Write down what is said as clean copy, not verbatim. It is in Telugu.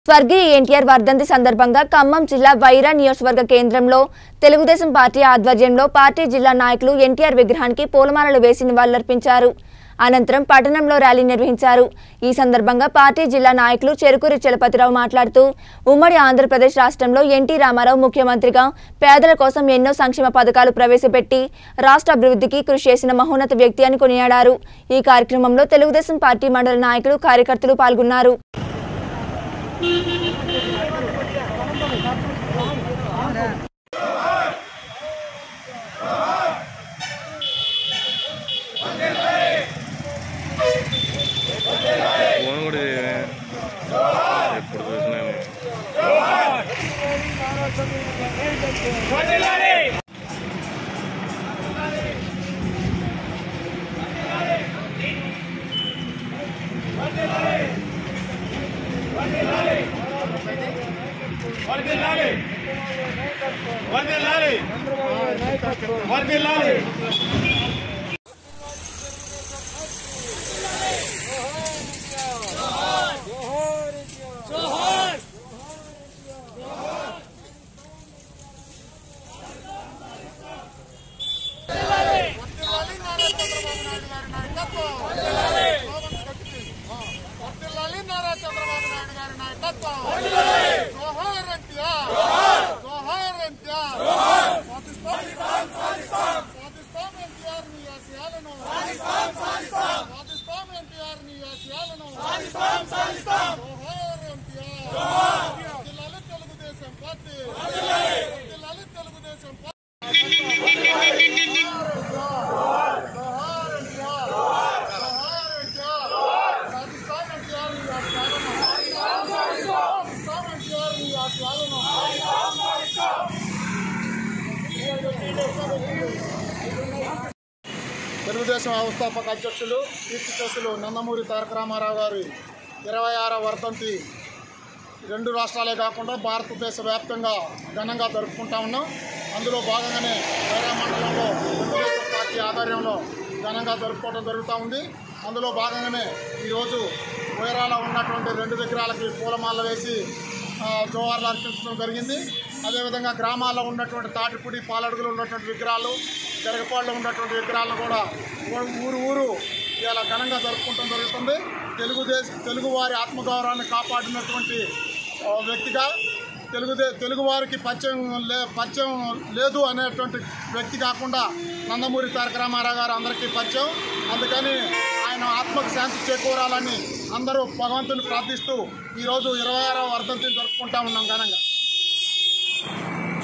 స్వర్గీయ ఎన్టీఆర్ వర్ధంతి సందర్భంగా ఖమ్మం జిల్లా వైరా నియోజకవర్గ కేంద్రంలో తెలుగుదేశం పార్టీ ఆధ్వర్యంలో పార్టీ జిల్లా నాయకులు ఎన్టీఆర్ విగ్రహానికి పూలమాలలు వేసి నివాళులర్పించారు. అనంతరం పట్టణంలో ర్యాలీ నిర్వహించారు. ఈ సందర్భంగా పార్టీ జిల్లా నాయకులు చెరుకూరి చలపతిరావు మాట్లాడుతూ ఉమ్మడి ఆంధ్రప్రదేశ్ రాష్ట్రంలో ఎన్టీ రామారావు ముఖ్యమంత్రిగా పేదల కోసం ఎన్నో సంక్షేమ పథకాలు ప్రవేశపెట్టి రాష్ట్ర అభివృద్ధికి కృషి చేసిన మహోన్నత వ్యక్తి అని కొనియాడారు. ఈ కార్యక్రమంలో తెలుగుదేశం పార్టీ మండల నాయకులు కార్యకర్తలు పాల్గొన్నారు. తెలుగుదేశం వ్యవస్థాపక అధ్యక్షులు కీర్తిశేషులు నందమూరి తారక రామారావు గారి 26వ వర్ధంతి రెండు రాష్ట్రాలే కాకుండా భారతదేశ వ్యాప్తంగా ఘనంగా జరుపుకుంటా ఉన్నాం. అందులో భాగంగానే వైరా మండలంలో తెలుగుదేశం పార్టీ ఆధ్వర్యంలో ఘనంగా జరుపుకోవడం జరుగుతూ ఉంది. అందులో భాగంగానే ఈరోజు వైరాలో ఉన్నటువంటి 2 విగ్రహాలకి పూలమాల వేసి జోహార్లు అర్పించడం జరిగింది. అదేవిధంగా గ్రామాల్లో ఉన్నటువంటి తాటిపూడి పాలడుగులు ఉన్నటువంటి విగ్రహాలు, జరగపాడులో ఉన్నటువంటి విగ్రహాలను కూడా ఊరు ఇలా ఘనంగా జరుపుకోవడం జరుగుతుంది. తెలుగువారి ఆత్మగౌరవాన్ని కాపాడినటువంటి వ్యక్తిగా తెలుగువారికి పరిచయం లేదు అనేటువంటి వ్యక్తి కాకుండా నందమూరి తారక రామారావు గారు అందరికీ పరిచయం. అందుకని ఆయన ఆత్మకు శాంతి చేకూరాలని అందరూ భగవంతుని ప్రార్థిస్తూ ఈరోజు 26వ వర్ధంతిని జరుపుకుంటా ఉన్నాం ఘనంగా.